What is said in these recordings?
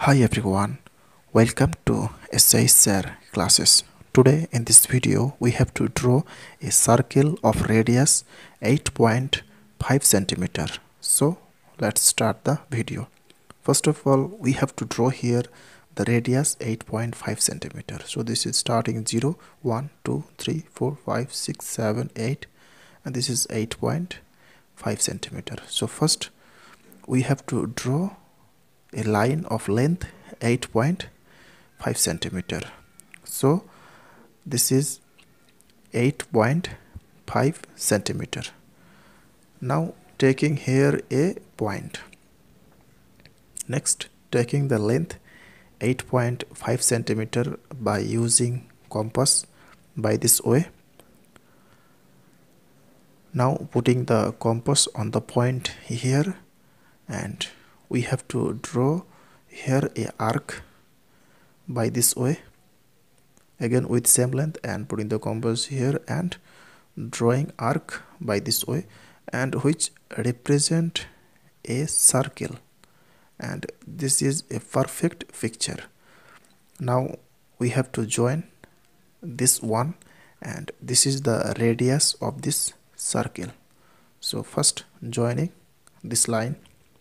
Hi everyone, welcome to share classes. Today in this video we have to draw a circle of radius 8.5 centimeter. So let's start the video. First of all, we have to draw here the radius 8.5 centimeter. So this is starting 0, 1, 2, 3, 4, 5, 6, 7, 8 and this is 8.5 centimeter. So first we have to draw a line of length 8.5 centimeter. So this is 8.5 centimeter. Now taking here a point. Next, taking the length 8.5 centimeter by using compass by this way. Now putting the compass on the point here, and we have to draw here a arc by this way, again with same length, and putting the compass here and drawing arc by this way, and which represent a circle, and this is a perfect picture. Now we have to join this one, and this is the radius of this circle. So first joining this line,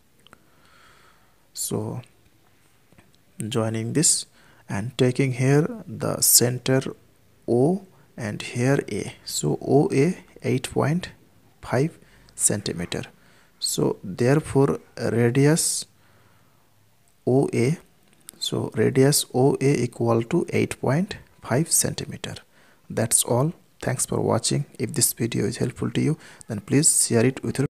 so joining this and taking here the center O and here A. So OA 8.5 centimeter. So therefore radius OA, so radius OA equal to 8.5 centimeter. That's all. Thanks for watching. If this video is helpful to you, then please share it with your